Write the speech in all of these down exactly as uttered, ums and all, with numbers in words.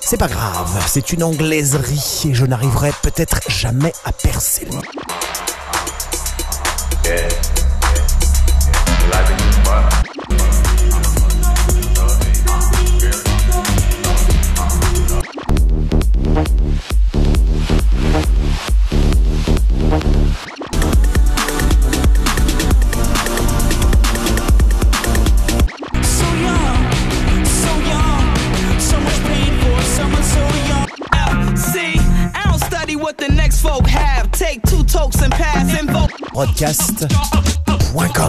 C'est pas grave, c'est une anglaiserie et je n'arriverai peut-être jamais à percer le... Yeah. Live in the bar. Broadcast point com.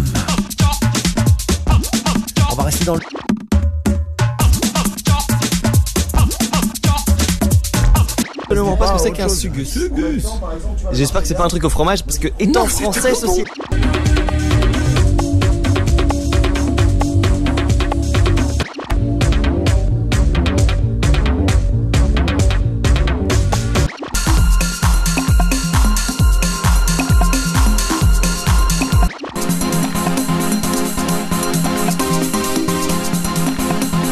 On va rester dans le... Je ne comprends pas ce que c'est qu'un sugus. J'espère que c'est pas un truc au fromage parce que étant non, français aussi.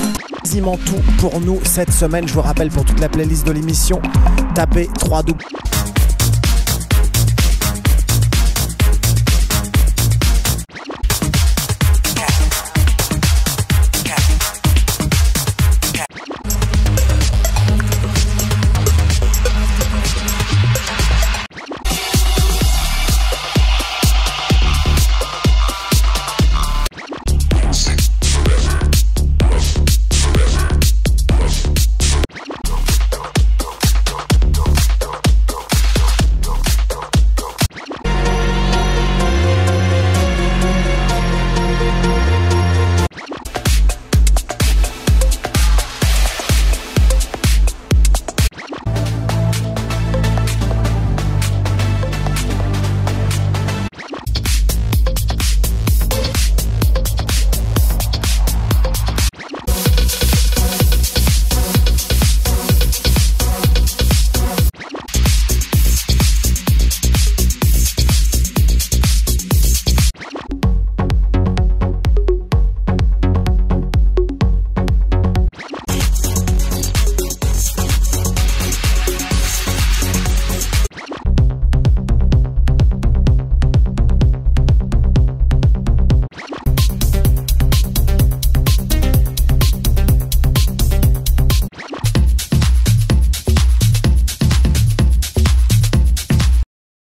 Tout pour nous cette semaine. Je vous rappelle, pour toute la playlist de l'émission, tapez trois W.